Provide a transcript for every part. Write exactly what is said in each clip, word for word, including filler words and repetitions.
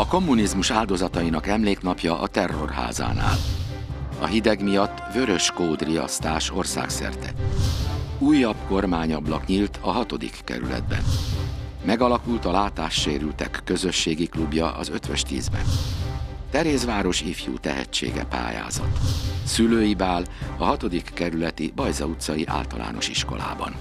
kommunizmus áldozatainak emléknapja a Terrorházánál. A hideg miatt vörös kódriasztás országszerte. Újabb kormányablak nyílt a hatodik kerületben. Megalakult a látássérültek közösségi klubja az Ötvös tízben. Terézváros ifjú tehetsége pályázat. Szülői bál a hatodik kerületi Bajza utcai általános iskolában.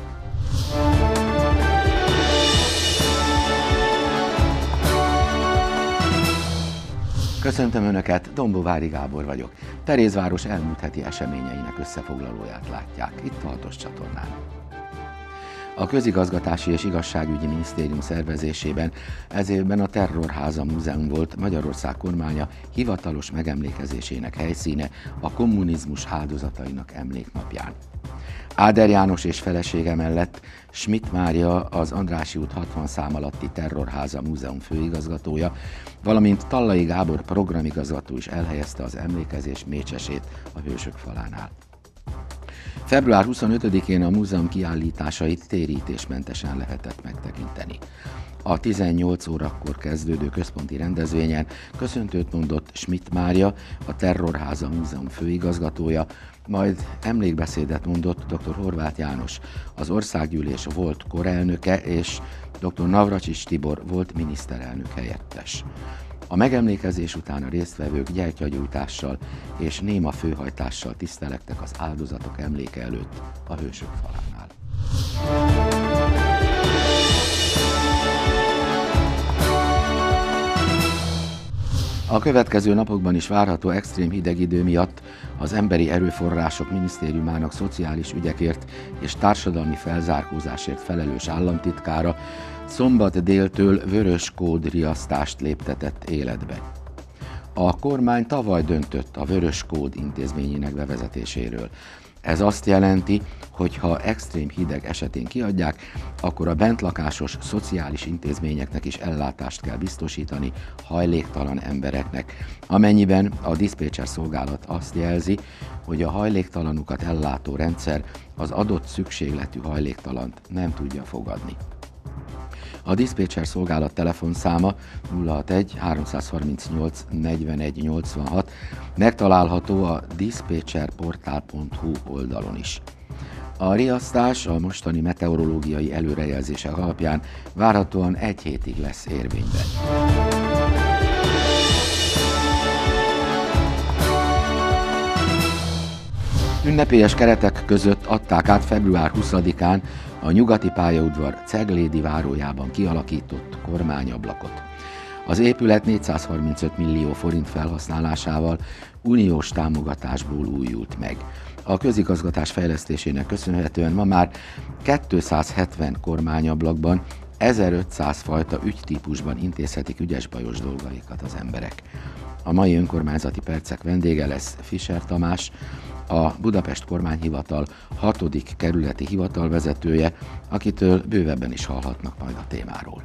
Köszöntöm Önöket, Dombovári Gábor vagyok. Terézváros elmúlt heti eseményeinek összefoglalóját látják itt a hatos csatornán. A Közigazgatási és Igazságügyi Minisztérium szervezésében ez évben a Terrorháza Múzeum volt Magyarország kormánya hivatalos megemlékezésének helyszíne a kommunizmus áldozatainak emléknapján. Áder János és felesége mellett Schmidt Mária, az Andrássy út hatvan szám alatti Terrorháza Múzeum főigazgatója, valamint Tallai Gábor programigazgató is elhelyezte az emlékezés mécsesét a Hősök falánál. február huszonötödikén a múzeum kiállításait térítésmentesen lehetett megtekinteni. A tizennyolc órakor kezdődő központi rendezvényen köszöntőt mondott Schmidt Mária, a Terrorháza Múzeum főigazgatója, majd emlékbeszédet mondott dr. Horváth János, az Országgyűlés volt korelnöke, és dr. Navracsics Tibor volt miniszterelnök helyettes. A megemlékezés után a résztvevők gyertyagyújtással és néma főhajtással tisztelektek az áldozatok emléke előtt a Hősök falánál. A következő napokban is várható extrém hideg idő miatt az Emberi Erőforrások Minisztériumának szociális ügyekért és társadalmi felzárkózásért felelős államtitkára szombat déltől vörös kódriasztást léptetett életbe. A kormány tavaly döntött a vörös kód intézményének bevezetéséről. Ez azt jelenti, hogy ha extrém hideg esetén kiadják, akkor a bentlakásos szociális intézményeknek is ellátást kell biztosítani hajléktalan embereknek, amennyiben a diszpécser szolgálat azt jelzi, hogy a hajléktalanukat ellátó rendszer az adott szükségletű hajléktalant nem tudja fogadni. A diszpécser szolgálat telefonszáma nulla hatvanegy háromszázharmincnyolc negyvenegy nyolcvanhat megtalálható a diszpécserportál pont hu oldalon is. A riasztás a mostani meteorológiai előrejelzések alapján várhatóan egy hétig lesz érvényben. Ünnepélyes keretek között adták át február huszadikán a Nyugati pályaudvar Ceglédi várójában kialakított kormányablakot. Az épület négyszázharmincöt millió forint felhasználásával uniós támogatásból újult meg. A közigazgatás fejlesztésének köszönhetően ma már kétszázhetven kormányablakban ezerötszáz fajta ügytípusban intézhetik ügyes-bajos dolgaikat az emberek. A mai önkormányzati percek vendége lesz Fischer Tamás, a Budapest Kormányhivatal hatodik kerületi hivatalvezetője, akitől bővebben is hallhatnak majd a témáról.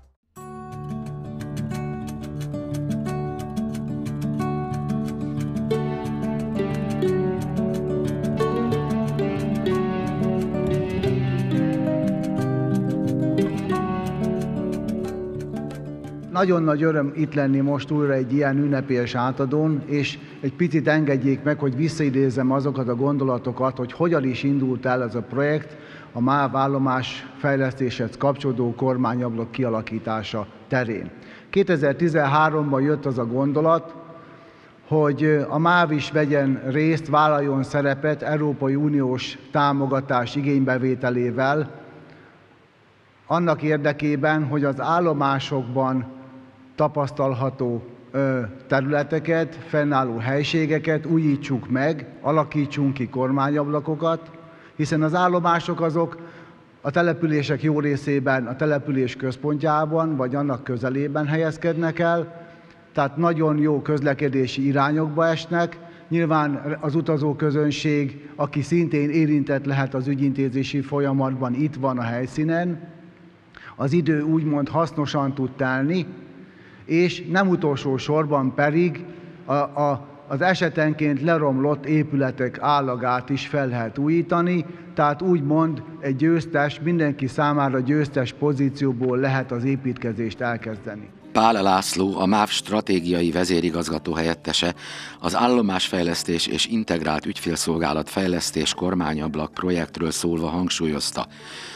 Nagyon nagy öröm itt lenni most újra egy ilyen ünnepélyes átadón, és egy picit engedjék meg, hogy visszaidézzem azokat a gondolatokat, hogy hogyan is indult el ez a projekt, a MÁV állomás fejlesztéshez kapcsolódó kormányablak kialakítása terén. kétezer-tizenháromban jött az a gondolat, hogy a MÁV is vegyen részt, vállaljon szerepet Európai Uniós támogatás igénybevételével, annak érdekében, hogy az állomásokban tapasztalható területeket, fennálló helységeket újítsuk meg, alakítsunk ki kormányablakokat, hiszen az állomások azok a települések jó részében a település központjában vagy annak közelében helyezkednek el, tehát nagyon jó közlekedési irányokba esnek. Nyilván az utazóközönség, aki szintén érintett lehet az ügyintézési folyamatban, itt van a helyszínen, az idő úgymond hasznosan tud telni, és nem utolsó sorban pedig a, a, az esetenként leromlott épületek állagát is fel lehet újítani, tehát úgymond egy győztes, mindenki számára győztes pozícióból lehet az építkezést elkezdeni. Pál László, a MÁV stratégiai vezérigazgató helyettese, az állomásfejlesztés és integrált ügyfélszolgálat fejlesztés kormányablak projektről szólva hangsúlyozta: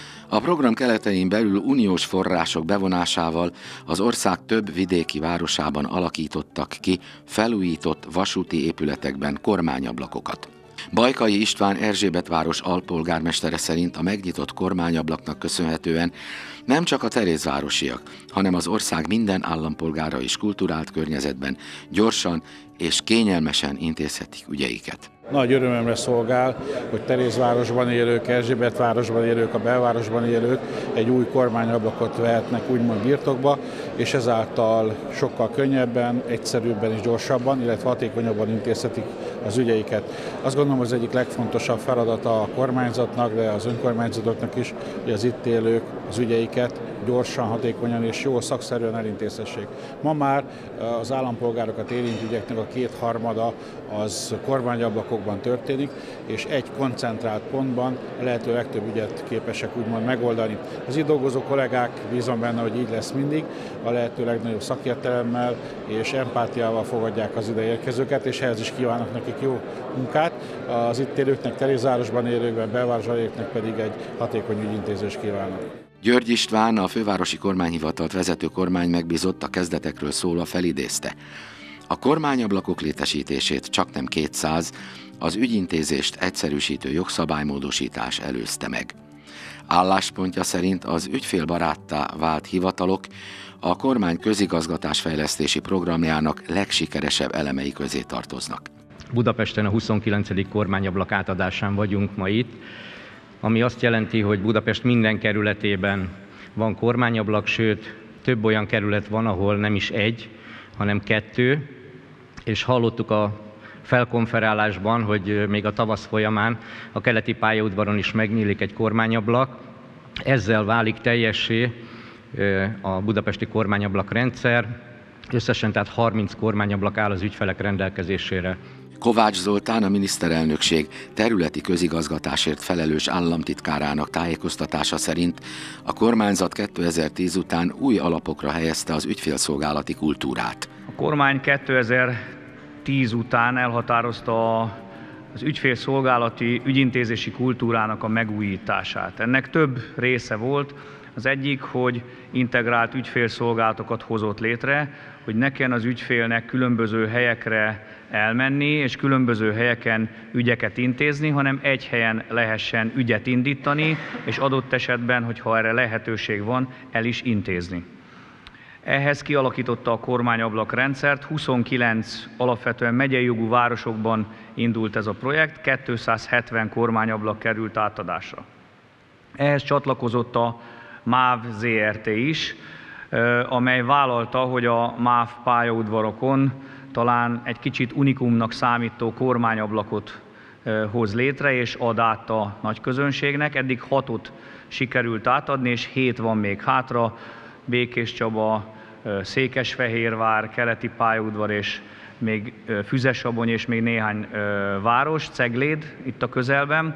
a program keretein belül uniós források bevonásával az ország több vidéki városában alakítottak ki felújított vasúti épületekben kormányablakokat. Bajkai István Erzsébetváros alpolgármestere szerint a megnyitott kormányablaknak köszönhetően nem csak a terézvárosiak, hanem az ország minden állampolgára is kulturált környezetben gyorsan és kényelmesen intézhetik ügyeiket. Nagy örömömre szolgál, hogy Terézvárosban élők, Erzsébetvárosban élők, a belvárosban élők egy új kormányablakot vehetnek úgymond birtokba, és ezáltal sokkal könnyebben, egyszerűbben és gyorsabban, illetve hatékonyabban intézhetik az ügyeiket. Azt gondolom, hogy az egyik legfontosabb feladata a kormányzatnak, de az önkormányzatoknak is, hogy az itt élők az ügyeiket gyorsan, hatékonyan és jól szakszerűen elintézhessék. Ma már az állampolgárokat érintő ügyeknek a kétharmada az kormányablakokban történik, és egy koncentrált pontban a lehető legtöbb ügyet képesek úgymond megoldani. Az itt dolgozó kollégák, bízom benne, hogy így lesz mindig, a lehető legnagyobb szakértelemmel és empátiával fogadják az ide érkezőket, és ehhez is kívánok nekik jó munkát. Az itt élőknek, Terézvárosban élőkben, belvárosban élőknek pedig egy hatékony ügyintézést kívánok. György István, a fővárosi kormányhivatalt vezető kormány megbízott, a kezdetekről szólva felidézte: a kormányablakok létesítését csaknem kétszáz, az ügyintézést egyszerűsítő jogszabálymódosítás előzte meg. Álláspontja szerint az ügyfélbaráttá vált hivatalok a kormány közigazgatásfejlesztési programjának legsikeresebb elemei közé tartoznak. Budapesten a huszonkilencedik kormányablak átadásán vagyunk ma itt, ami azt jelenti, hogy Budapest minden kerületében van kormányablak, sőt, több olyan kerület van, ahol nem is egy, hanem kettő, és hallottuk a felkonferálásban, hogy még a tavasz folyamán a keleti pályaudvaron is megnyílik egy kormányablak. Ezzel válik teljessé a budapesti kormányablak rendszer, összesen tehát harminc kormányablak áll az ügyfelek rendelkezésére. Kovács Zoltán, a miniszterelnökség területi közigazgatásért felelős államtitkárának tájékoztatása szerint a kormányzat kétezer-tíz után új alapokra helyezte az ügyfélszolgálati kultúrát. A kormány kétezer-tíz után elhatározta az ügyfélszolgálati ügyintézési kultúrának a megújítását. Ennek több része volt. Az egyik, hogy integrált ügyfélszolgálatokat hozott létre, hogy ne kelljen az ügyfélnek különböző helyekre elmenni, és különböző helyeken ügyeket intézni, hanem egy helyen lehessen ügyet indítani, és adott esetben, hogyha erre lehetőség van, el is intézni. Ehhez kialakította a kormányablak rendszert, huszonkilenc alapvetően megyei jogú városokban indult ez a projekt, kétszázhetven kormányablak került átadásra. Ehhez csatlakozott a MÁV zé er té is, amely vállalta, hogy a MÁV pályaudvarokon talán egy kicsit unikumnak számító kormányablakot hoz létre, és ad át a nagyközönségnek. Eddig hatot sikerült átadni, és hét van még hátra: Békéscsaba, Székesfehérvár, keleti pályaudvar, és még Füzesabony, és még néhány város, Cegléd itt a közelben.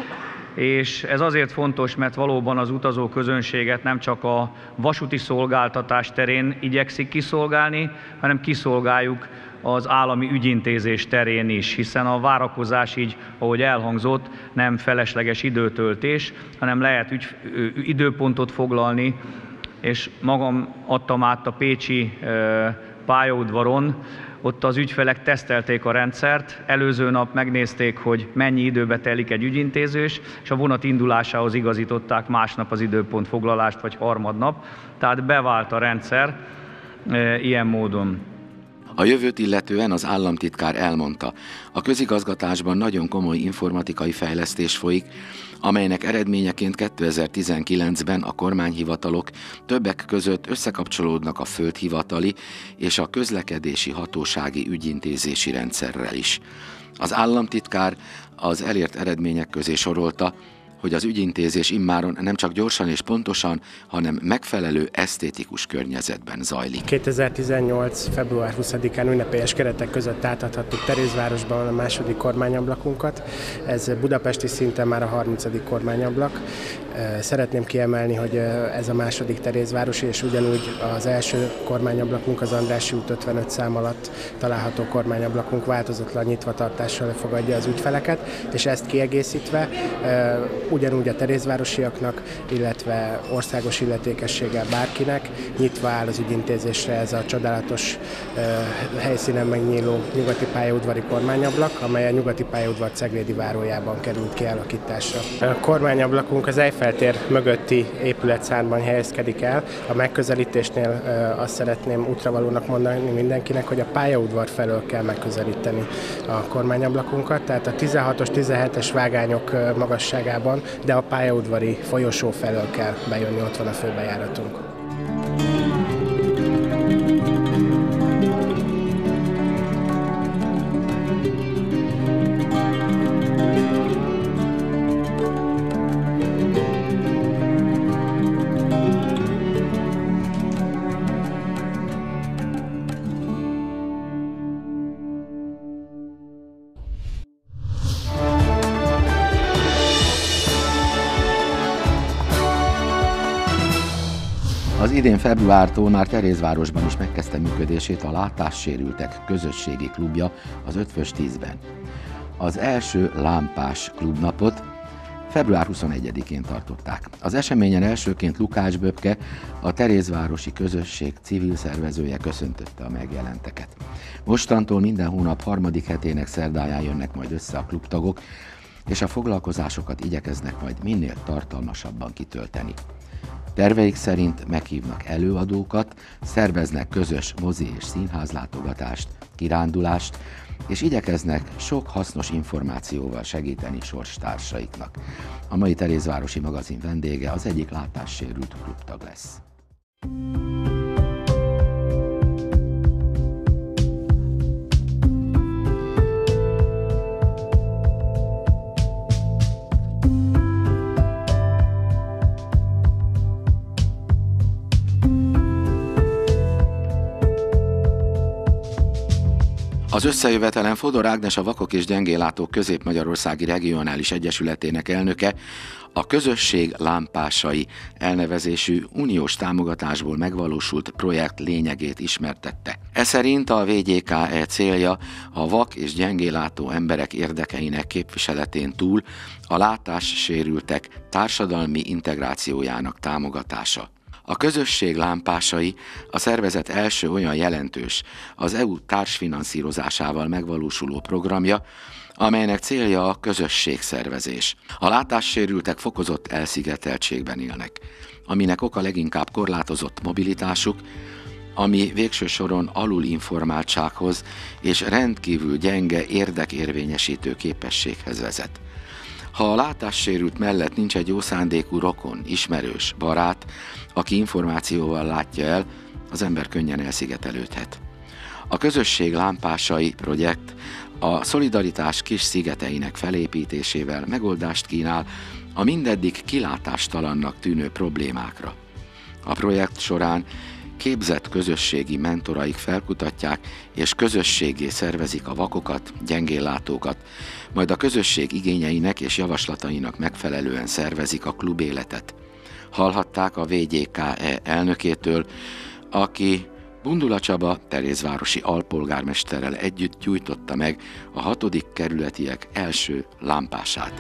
És ez azért fontos, mert valóban az utazó közönséget nem csak a vasúti szolgáltatás terén igyekszik kiszolgálni, hanem kiszolgáljuk az állami ügyintézés terén is, hiszen a várakozás így, ahogy elhangzott, nem felesleges időtöltés, hanem lehet ügy, időpontot foglalni, és magam adtam át a pécsi pályaudvaron, ott az ügyfelek tesztelték a rendszert, előző nap megnézték, hogy mennyi időbe telik egy ügyintézés, és a vonat indulásához igazították másnap az időpontfoglalást, vagy harmadnap, tehát bevált a rendszer e, ilyen módon. A jövőt illetően az államtitkár elmondta: a közigazgatásban nagyon komoly informatikai fejlesztés folyik, amelynek eredményeként kétezer-tizenkilencben a kormányhivatalok többek között összekapcsolódnak a földhivatali és a közlekedési hatósági ügyintézési rendszerrel is. Az államtitkár az elért eredmények közé sorolta, hogy az ügyintézés immáron nem csak gyorsan és pontosan, hanem megfelelő esztétikus környezetben zajlik. kétezer-tizennyolc. február huszadikán ünnepélyes keretek között átadhattuk Terézvárosban a második kormányablakunkat. Ez budapesti szinten már a harmincadik kormányablak. Szeretném kiemelni, hogy ez a második terézvárosi, és ugyanúgy az első kormányablakunk, az Andrássy út ötvenöt szám alatt található kormányablakunk változatlan nyitvatartással fogadja az ügyfeleket, és ezt kiegészítve ugyanúgy a terézvárosiaknak, illetve országos illetékességgel bárkinek nyitva áll az ügyintézésre ez a csodálatos helyszínen megnyíló nyugati pályaudvari kormányablak, amely a nyugati pályaudvar ceglédi várójában került kialakításra. A kormányablakunk az Eiffel tér mögötti épületszárban helyezkedik el. A megközelítésnél azt szeretném útravalónak mondani mindenkinek, hogy a pályaudvar felől kell megközelíteni a kormányablakunkat, tehát a tizenhatos tizenhetes vágányok magasságában, de a pályaudvari folyosó felől kell bejönni, ott van a főbejáratunk. Az idén februártól már Terézvárosban is megkezdte működését a látássérültek közösségi klubja az Ötvös tízben. Az első lámpás klubnapot február huszonegyedikén tartották. Az eseményen elsőként Lukács Böbke, a Terézvárosi Közösség civil szervezője köszöntötte a megjelenteket. Mostantól minden hónap harmadik hetének szerdáján jönnek majd össze a klubtagok, és a foglalkozásokat igyekeznek majd minél tartalmasabban kitölteni. Terveik szerint meghívnak előadókat, szerveznek közös mozi és színházlátogatást, kirándulást, és igyekeznek sok hasznos információval segíteni sorstársaiknak. A mai Terézvárosi magazin vendége az egyik látássérült klubtag lesz. Az összejövetelen Fodor Ágnes, a Vakok és Gyengéllátók Közép-Magyarországi Regionális Egyesületének elnöke a Közösség lámpásai elnevezésű uniós támogatásból megvalósult projekt lényegét ismertette. Ez szerint a vé gyé ká é célja a vak és gyengéllátó emberek érdekeinek képviseletén túl a látássérültek társadalmi integrációjának támogatása. A Közösség lámpásai a szervezet első olyan jelentős, az é u társfinanszírozásával megvalósuló programja, amelynek célja a közösségszervezés. A látássérültek fokozott elszigeteltségben élnek, aminek oka leginkább korlátozott mobilitásuk, ami végső soron alulinformáltsághoz és rendkívül gyenge érdekérvényesítő képességhez vezet. Ha a látássérült mellett nincs egy jó szándékú rokon, ismerős, barát, aki információval látja el, az ember könnyen elszigetelődhet. A Közösség lámpásai projekt a szolidaritás kis szigeteinek felépítésével megoldást kínál a mindeddig kilátástalannak tűnő problémákra. A projekt során képzett közösségi mentoraik felkutatják és közösséggé szervezik a vakokat, gyengéllátókat, majd a közösség igényeinek és javaslatainak megfelelően szervezik a klubéletet. Hallhatták a vé gyé ká é elnökétől, aki Bundula Csaba terézvárosi alpolgármesterrel együtt gyújtotta meg a hatodik kerületiek első lámpását.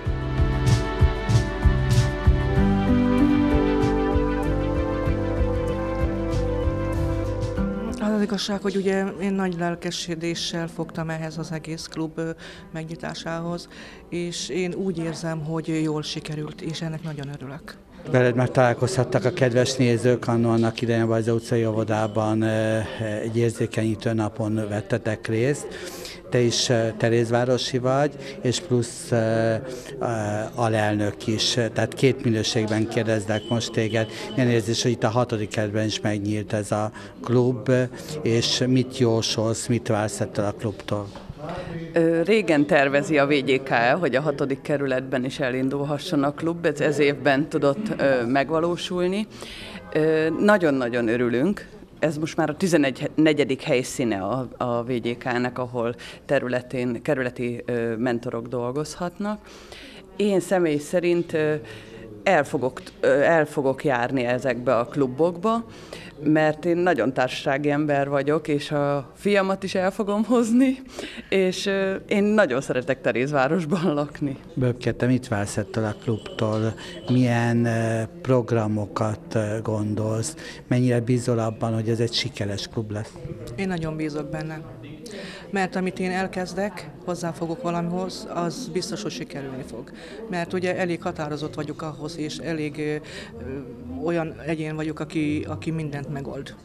Az igazság, hogy ugye én nagy lelkesedéssel fogtam ehhez az egész klub megnyitásához, és én úgy érzem, hogy jól sikerült, és ennek nagyon örülök. Veled már találkozhattak a kedves nézők, annó annak idején az utcai óvodában egy érzékenyítő napon vettetek részt. Te is terézvárosi vagy, és plusz uh, uh, alelnök is, tehát két minőségben kérdezlek most téged. Milyen érzés, hogy itt a hatodik kerületben is megnyílt ez a klub, és mit jósolsz, mit vársz ettől a klubtól? Régen tervezi a vé gé ká el, hogy a hatodik kerületben is elindulhasson a klub, ez ez évben tudott megvalósulni. Nagyon-nagyon örülünk. Ez most már a tizennegyedik helyszíne a, a vé gé ká-nek, ahol területén, kerületi mentorok dolgozhatnak. Én személy szerint el fogok, el fogok járni ezekbe a klubokba, mert én nagyon társasági ember vagyok, és a fiamat is el fogom hozni, és én nagyon szeretek Terézvárosban lakni. Böbke, te mit vársz ettől a klubtól? Milyen programokat gondolsz? Mennyire bízol abban, hogy ez egy sikeres klub lesz? Én nagyon bízok benne. Mert amit én elkezdek, hozzáfogok valamihoz, az biztos, hogy sikerülni fog. Mert ugye elég határozott vagyok ahhoz, és elég ö, olyan egyén vagyok, aki, aki mindent megold.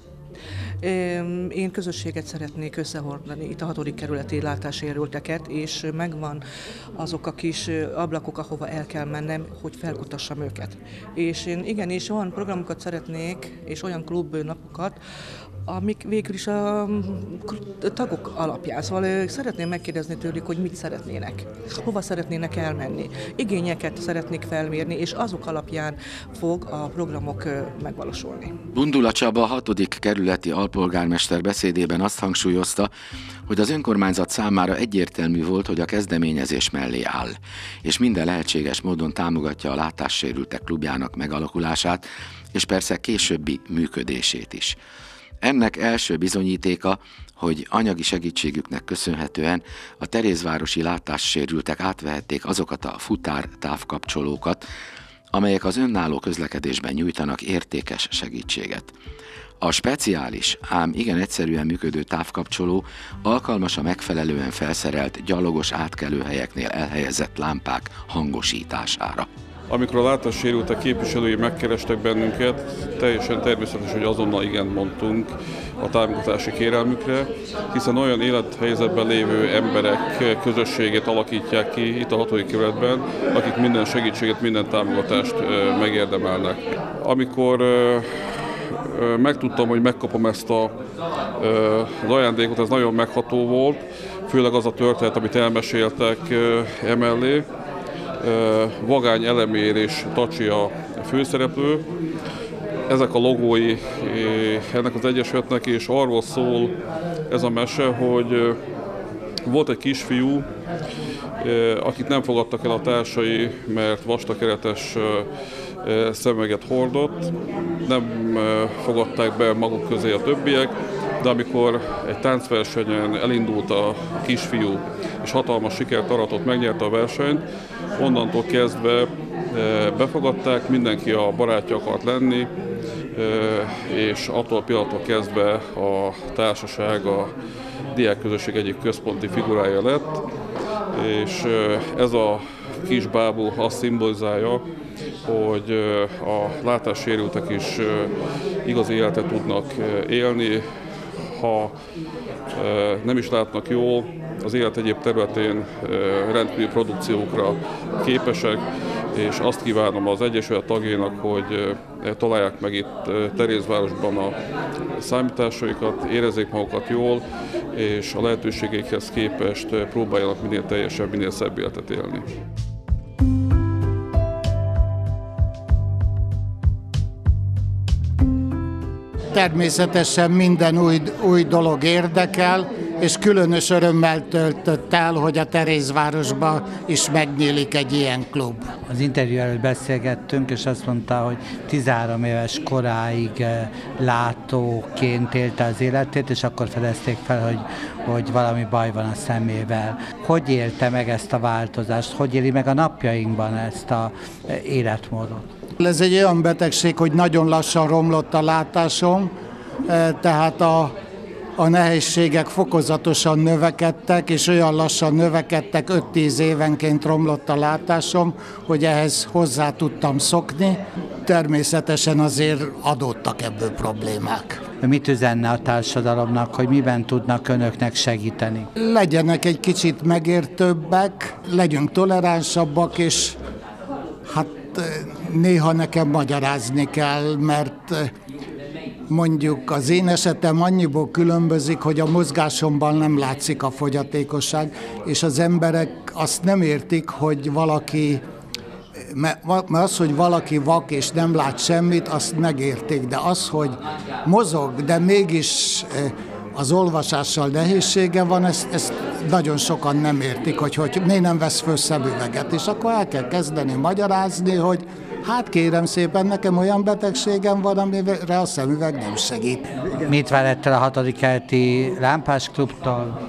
Én közösséget szeretnék összehordani, itt a hatodik kerületi látássérülteket, és megvan azok a kis ablakok, ahova el kell mennem, hogy felkutassam őket. És én igenis olyan programokat szeretnék, és olyan klubnapokat, amik végül is a tagok alapján. Szóval szeretném megkérdezni tőlük, hogy mit szeretnének, hova szeretnének elmenni. Igényeket szeretnék felmérni, és azok alapján fog a programok megvalósulni. Bundula Csaba, a hatodik kerületi alpolgármester beszédében azt hangsúlyozta, hogy az önkormányzat számára egyértelmű volt, hogy a kezdeményezés mellé áll, és minden lehetséges módon támogatja a látássérültek klubjának megalakulását, és persze későbbi működését is. Ennek első bizonyítéka, hogy anyagi segítségüknek köszönhetően a terézvárosi látássérültek átvehették azokat a futár távkapcsolókat, amelyek az önálló közlekedésben nyújtanak értékes segítséget. A speciális, ám igen egyszerűen működő távkapcsoló alkalmas a megfelelően felszerelt gyalogos átkelőhelyeknél elhelyezett lámpák hangosítására. Amikor a látássérültek képviselői megkerestek bennünket, teljesen természetes, hogy azonnal igent mondtunk a támogatási kérelmükre, hiszen olyan élethelyzetben lévő emberek közösségét alakítják ki itt a hatodik kerületben, akik minden segítséget, minden támogatást megérdemelnek. Amikor megtudtam, hogy megkapom ezt a, az ajándékot, ez nagyon megható volt, főleg az a történet, amit elmeséltek emellé. Vagány Elemér és Tacsi a főszereplő. Ezek a logói ennek az egyesületnek, és arról szól ez a mese, hogy volt egy kisfiú, akit nem fogadtak el a társai, mert vastakeretes szemüveget hordott, nem fogadták be maguk közé a többiek, de amikor egy táncversenyen elindult a kisfiú, és hatalmas sikert aratott, megnyerte a versenyt, onnantól kezdve befogadták, mindenki a barátja akart lenni, és attól a pillanattól kezdve a társaság, a diákközösség egyik központi figurája lett, és ez a kis bábú azt szimbolizálja, hogy a látássérültek is igazi életet tudnak élni, ha nem is látnak jól, az élet egyéb területén rendkívüli produkciókra képesek, és azt kívánom az Egyesület tagjainak, hogy találják meg itt Terézvárosban a számításaikat, érezzék magukat jól, és a lehetőségeikhez képest próbáljanak minél teljesebb, minél szebb életet élni. Természetesen minden új, új dolog érdekel, és különös örömmel töltött el, hogy a Terézvárosban is megnyílik egy ilyen klub. Az interjú előtt beszélgettünk, és azt mondta, hogy tizenhárom éves koráig látóként élte az életét, és akkor fedezték fel, hogy, hogy valami baj van a szemével. Hogy élte meg ezt a változást? Hogy éli meg a napjainkban ezt az életmódot? Ez egy olyan betegség, hogy nagyon lassan romlott a látásom, tehát a, a nehézségek fokozatosan növekedtek, és olyan lassan növekedtek, öt-tíz évenként romlott a látásom, hogy ehhez hozzá tudtam szokni. Természetesen azért adódtak ebből problémák. Mit üzenne a társadalomnak, hogy miben tudnak önöknek segíteni? Legyenek egy kicsit megértőbbek, legyünk toleránsabbak, és hát néha nekem magyarázni kell, mert mondjuk az én esetem annyiból különbözik, hogy a mozgásomban nem látszik a fogyatékosság, és az emberek azt nem értik, hogy valaki, mert az, hogy valaki vak és nem lát semmit, azt megértik, de az, hogy mozog, de mégis az olvasással nehézsége van, ezt, ezt nagyon sokan nem értik, hogy, hogy miért nem vesz föl szemüveget, és akkor el kell kezdeni magyarázni, hogy hát kérem szépen, nekem olyan betegségem van, amire a szemüveg nem segít. Mit várett el a hatodik keleti lámpás klubtól?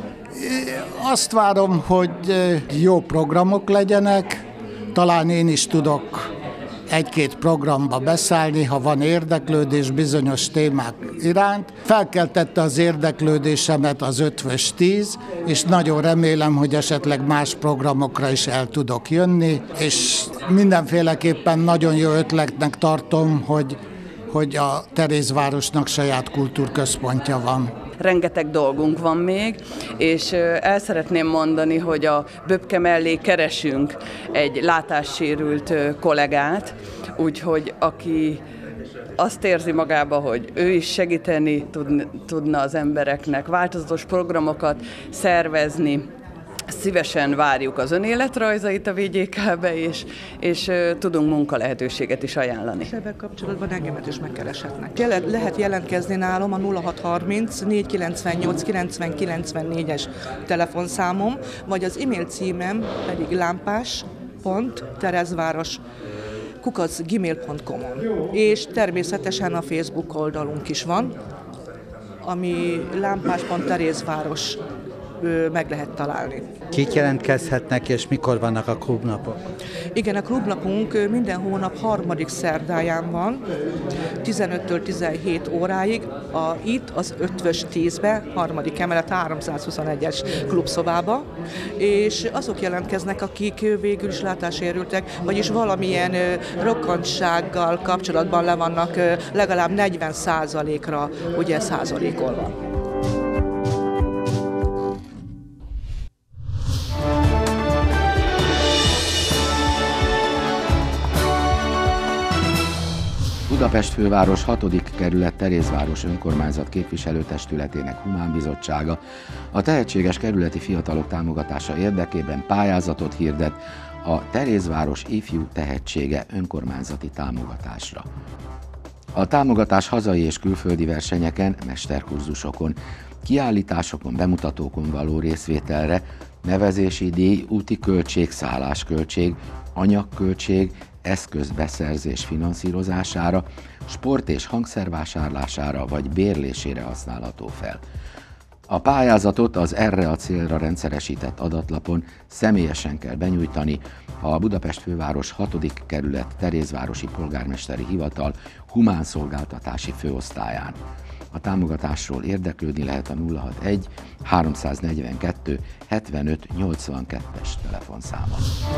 Azt várom, hogy jó programok legyenek, talán én is tudok egy-két programba beszállni, ha van érdeklődés bizonyos témák iránt. Felkeltette az érdeklődésemet az ötvös tíz, és nagyon remélem, hogy esetleg más programokra is el tudok jönni, és mindenféleképpen nagyon jó ötletnek tartom, hogy, hogy a Terézvárosnak saját kultúrközpontja van. Rengeteg dolgunk van még, és el szeretném mondani, hogy a Böbke mellé keresünk egy látássérült kollégát, úgyhogy aki azt érzi magába, hogy ő is segíteni tudna az embereknek, változatos programokat szervezni, szívesen várjuk az önéletrajzait a vé gyé ká-be, és, és uh, tudunk munkalehetőséget is ajánlani. Ebben kapcsolatban engemet is megkereshetnek. Jelen, lehet jelentkezni nálam a nulla hat harminc négy kilencvennyolc kilencven kilencvennégyes telefonszámom, vagy az e-mail címem pedig lámpás pont terezváros kukac gmail pont com-on. És természetesen a Facebook oldalunk is van, ami lámpás pont terézváros meg lehet találni. Kik jelentkezhetnek, és mikor vannak a klubnapok? Igen, a klubnapunk minden hónap harmadik szerdáján van, tizenöttől tizenhét óráig, a, itt az ötvös tízbe, harmadik emelet háromszázhuszonegyes klubszobába, és azok jelentkeznek, akik végül is látássérültek, vagyis valamilyen rokkantsággal kapcsolatban le vannak legalább negyven százalékra ugye százalékolva. Budapest főváros hatodik kerület Terézváros önkormányzat képviselőtestületének humánbizottsága a tehetséges kerületi fiatalok támogatása érdekében pályázatot hirdet a Terézváros ifjú tehetsége önkormányzati támogatásra. A támogatás hazai és külföldi versenyeken, mesterkurzusokon, kiállításokon, bemutatókon való részvételre, nevezési díj, úti költség, szállásköltség, anyagköltség, eszközbeszerzés finanszírozására, sport- és hangszervásárlására vagy bérlésére használható fel. A pályázatot az erre a célra rendszeresített adatlapon személyesen kell benyújtani a Budapest főváros hatodik kerület Terézvárosi Polgármesteri Hivatal humánszolgáltatási főosztályán. A támogatásról érdeklődni lehet a nulla hatvanegy háromszáznegyvenkettő hetvenöt nyolcvankettes telefonszámon.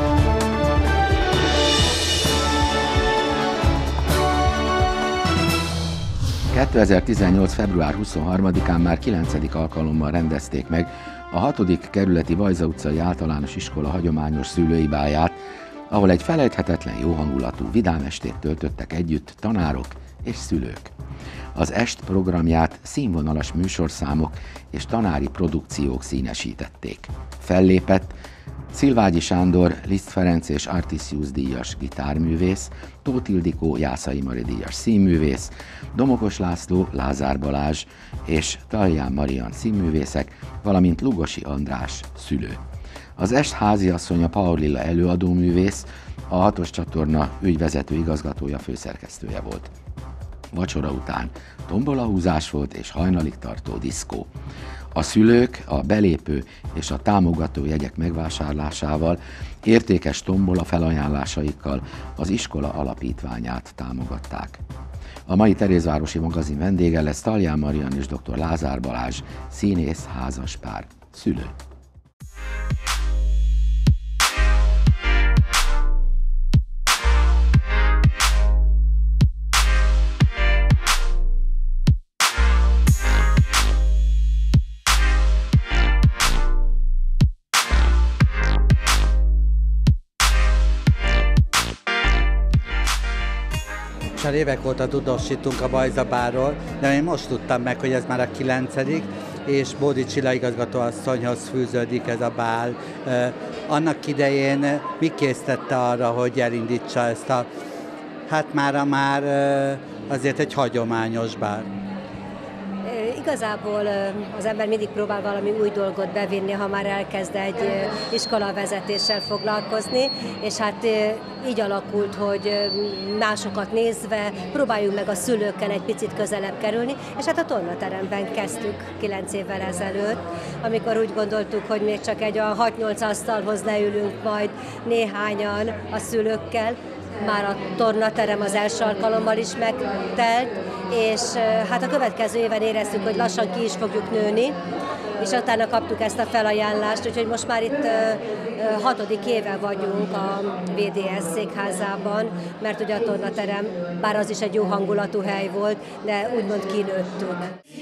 kétezer-tizennyolc. február huszonharmadikán már kilencedik alkalommal rendezték meg a hatodik kerületi Vajza utcai általános iskola hagyományos szülői bálját, ahol egy felejthetetlen jó hangulatú vidám estét töltöttek együtt tanárok és szülők. Az est programját színvonalas műsorszámok és tanári produkciók színesítették. Fellépett Szilvágyi Sándor, Liszt Ferenc és Artisius díjas gitárművész, Tóth Ildikó, Jászai Mari díjas színművész, Domokos László, Lázár Balázs és Talján Marian színművészek, valamint Lugosi András szülő. Az est háziasszonya Paul Lilla előadóművész, a hatos csatorna ügyvezető igazgatója, főszerkesztője volt. Vacsora után tombolahúzás volt és hajnalig tartó diszkó. A szülők a belépő és a támogató jegyek megvásárlásával, értékes tombola felajánlásaikkal az iskola alapítványát támogatták. A mai Terézvárosi magazin vendége lesz Talján Marian és dr. Lázár Balázs, színész házaspár, szülő. és már évek óta tudósítunk a Bajzabálról, de én most tudtam meg, hogy ez már a kilencedik, és Bódi Csilla igazgatóasszonyhoz fűződik ez a bál. Annak idején mi késztette arra, hogy elindítsa ezt a, hát mára már azért egy hagyományos bál? Igazából az ember mindig próbál valami új dolgot bevinni, ha már elkezd egy iskolavezetéssel foglalkozni, és hát így alakult, hogy másokat nézve próbáljunk meg a szülőkkel egy picit közelebb kerülni, és hát a tornateremben kezdtük kilenc évvel ezelőtt, amikor úgy gondoltuk, hogy még csak egy a hat-nyolc asztalhoz leülünk majd néhányan a szülőkkel. Már a tornaterem az első alkalommal is megtelt, és hát a következő éven éreztük, hogy lassan ki is fogjuk nőni, és utána kaptuk ezt a felajánlást, úgyhogy most már itt hatodik éve vagyunk a vé dé es székházában, mert ugye a tornaterem, bár az is egy jó hangulatú hely volt, de úgymond kinőttük.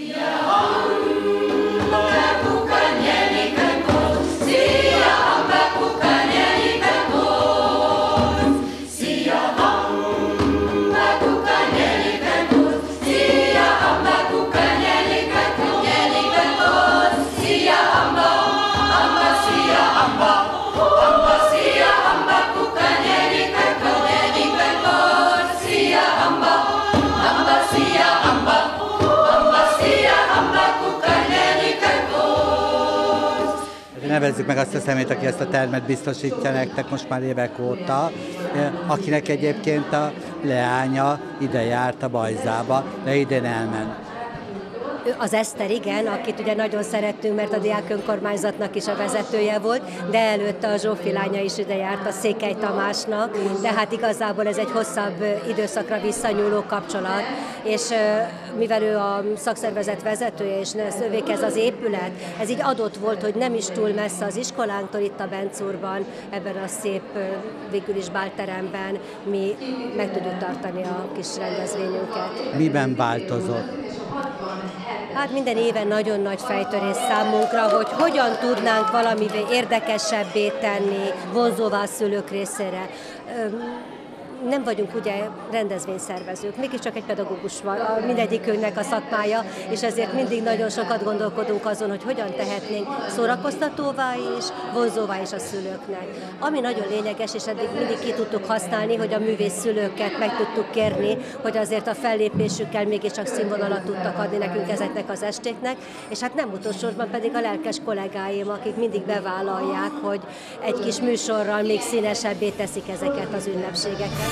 Nevezzük meg azt a szemét, aki ezt a termet biztosítja nektek most már évek óta, akinek egyébként a leánya ide járt a Bajzába, de idén elment. Az Eszter, igen, akit ugye nagyon szerettünk, mert a diák önkormányzatnak is a vezetője volt, de előtte a Zsófi lánya is ide járt a Székely Tamásnak, tehát igazából ez egy hosszabb időszakra visszanyúló kapcsolat, és mivel ő a szakszervezet vezetője, és övék ez az épület, ez így adott volt, hogy nem is túl messze az iskolánktól, itt a Bencúrban, ebben a szép, végül is bálteremben mi meg tudjuk tartani a kis rendezvényünket. Miben változott? Hát minden éven nagyon nagy fejtörés számunkra, hogy hogyan tudnánk valamivel érdekesebbé tenni, vonzóvá a szülők részére. Nem vagyunk ugye rendezvényszervezők, mégiscsak egy pedagógus van, mindegyikünknek a szakmája, és ezért mindig nagyon sokat gondolkodunk azon, hogy hogyan tehetnénk szórakoztatóvá is, vonzóvá is a szülőknek. Ami nagyon lényeges, és eddig mindig ki tudtuk használni, hogy a művész szülőket meg tudtuk kérni, hogy azért a fellépésükkel mégiscsak színvonalat tudtak adni nekünk ezeknek az estéknek, és hát nem utolsóban pedig a lelkes kollégáim, akik mindig bevállalják, hogy egy kis műsorral még színesebbé teszik ezeket az ünnepségeket.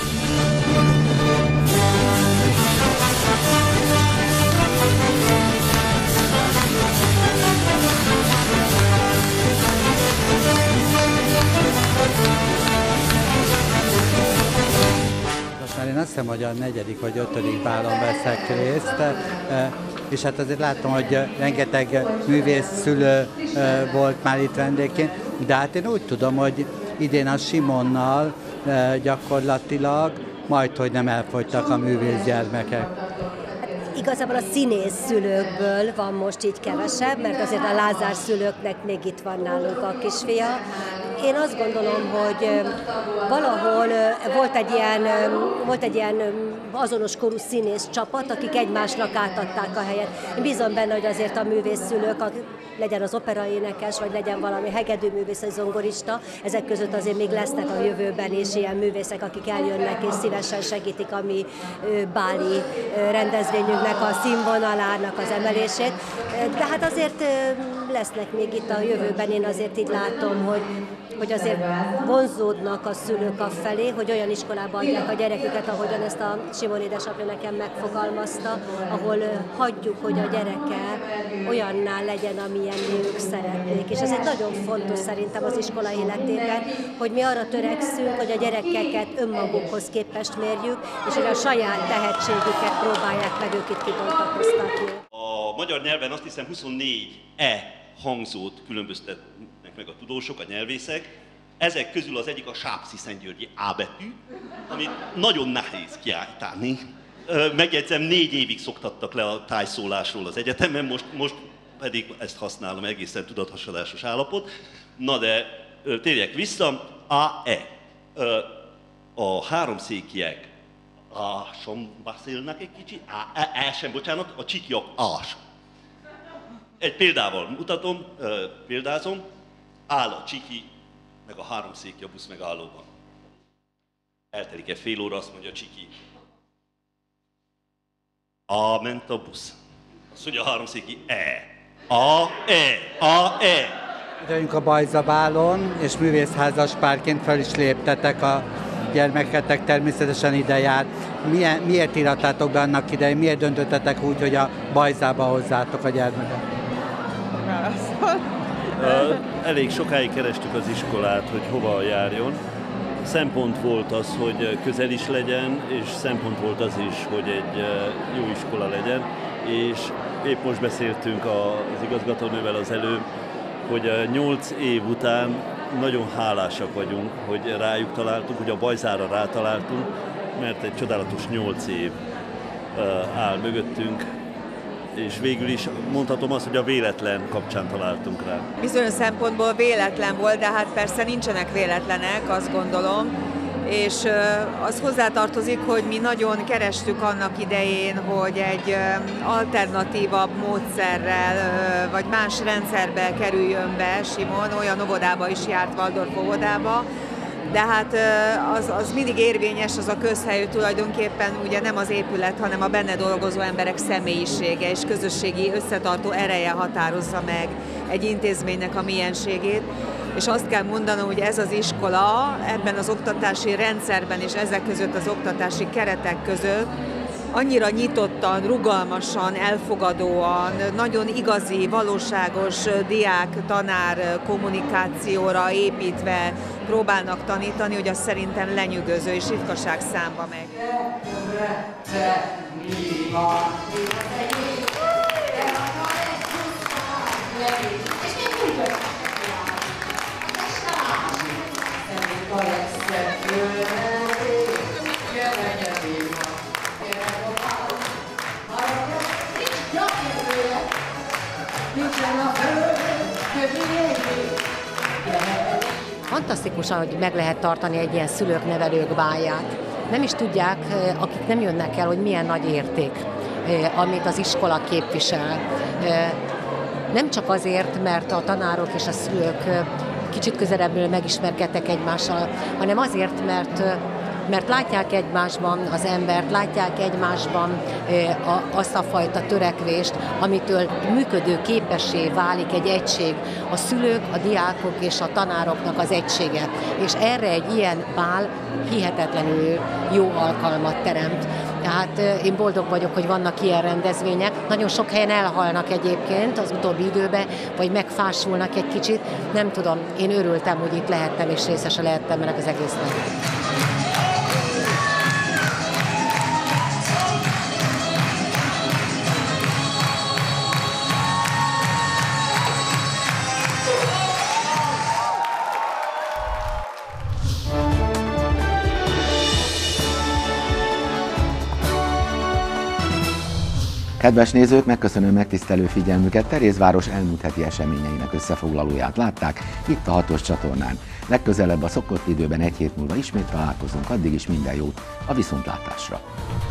Most már én azt hiszem, hogy a negyedik vagy ötödik bálon veszek részt, és hát azért látom, hogy rengeteg művész szülő volt már itt vendégként, de hát én úgy tudom, hogy idén a Simonnal gyakorlatilag majd, hogy nem elfogytak a művész gyermekek. Igazából a színész szülőkből van most így kevesebb, mert azért a Lázár szülőknek még itt van nálunk a kisfia. Én azt gondolom, hogy valahol volt egy ilyen, volt egy ilyen azonos korú színész csapat, akik egymásnak átadták a helyet. Én bízom benne, hogy azért a művészszülők, legyen az operaénekes, vagy legyen valami hegedűművész, vagy zongorista, ezek között azért még lesznek a jövőben is ilyen művészek, akik eljönnek és szívesen segítik a mi báli rendezvényünknek a színvonalának az emelését. De hát azért lesznek még itt a jövőben, én azért így látom, hogy hogy azért vonzódnak a szülők afelé, hogy olyan iskolába adják a gyereküket, ahogyan ezt a Simon édesapja nekem megfogalmazta, ahol hagyjuk, hogy a gyereke olyanná legyen, amilyen ők szeretnék. És ez egy nagyon fontos szerintem az iskola életében, hogy mi arra törekszünk, hogy a gyerekeket önmagukhoz képest mérjük, és hogy a saját tehetségüket próbálják meg ők itt kibontakoztatni. A magyar nyelven azt hiszem huszonnégy e hangzót különböztetnek meg a tudósok, a nyelvészek. Ezek közül az egyik a sápsziszentgyörgyi A betű, amit nagyon nehéz kiáltani. Megjegyzem, négy évig szoktattak le a tájszólásról az egyetemen, most, most pedig ezt használom, egészen tudathasadásos állapot. Na de térjek vissza, A E. A háromszékiek áson beszélnek egy kicsit, á, á sem, bocsánat, a csikiak ás. Egy példával mutatom, példázom, áll a csiki, meg a három székje a busz megállóban. Eltelik egy fél óra, azt mondja a csiki. A ment a busz. Azt mondja a háromszéki, E. A, E, A, E. Időnk a Bajzabálon, és művészházas párként fel is léptetek, a gyermeketek természetesen ide jár. Milyen, miért írattátok be annak idején, miért döntöttetek úgy, hogy a Bajzába hozzátok a gyermeket? Elég sokáig kerestük az iskolát, hogy hova járjon. Szempont volt az, hogy közel is legyen, és szempont volt az is, hogy egy jó iskola legyen. És épp most beszéltünk az igazgatónővel az előbb, hogy nyolc év után nagyon hálásak vagyunk, hogy rájuk találtunk, hogy a Bajzára rátaláltunk, mert egy csodálatos nyolc év áll mögöttünk, és végül is mondhatom azt, hogy a véletlen kapcsán találtunk rá. Bizonyos szempontból véletlen volt, de hát persze nincsenek véletlenek, azt gondolom, és az hozzátartozik, hogy mi nagyon kerestük annak idején, hogy egy alternatívabb módszerrel, vagy más rendszerbe kerüljön be Simon, olyan óvodába is járt, Waldorf óvodába, de hát az, az mindig érvényes, az a közhely, tulajdonképpen ugye nem az épület, hanem a benne dolgozó emberek személyisége és közösségi összetartó ereje határozza meg egy intézménynek a mienségét. És azt kell mondanom, hogy ez az iskola ebben az oktatási rendszerben és ezek között az oktatási keretek között annyira nyitottan, rugalmasan, elfogadóan, nagyon igazi, valóságos diák-tanár kommunikációra építve próbálnak tanítani, hogy az szerintem lenyűgöző és ritkaság számba meg. Fantasztikus, hogy meg lehet tartani egy ilyen szülők-nevelők báját. Nem is tudják, akik nem jönnek el, hogy milyen nagy érték, amit az iskola képvisel. Nem csak azért, mert a tanárok és a szülők kicsit közelebbről megismerkedtek egymással, hanem azért, mert mert látják egymásban az embert, látják egymásban azt a fajta törekvést, amitől működő képessé válik egy egység, a szülők, a diákok és a tanároknak az egysége. És erre egy ilyen bál hihetetlenül jó alkalmat teremt. Tehát én boldog vagyok, hogy vannak ilyen rendezvények. Nagyon sok helyen elhalnak egyébként az utóbbi időben, vagy megfásulnak egy kicsit. Nem tudom, én örültem, hogy itt lehettem és részese lehettem ennek az egésznek. Kedves nézők, megköszönöm megtisztelő figyelmüket, Terézváros elmúlt heti eseményeinek összefoglalóját látták itt a hatos csatornán. Legközelebb a szokott időben egy hét múlva ismét találkozunk, addig is minden jót a viszontlátásra!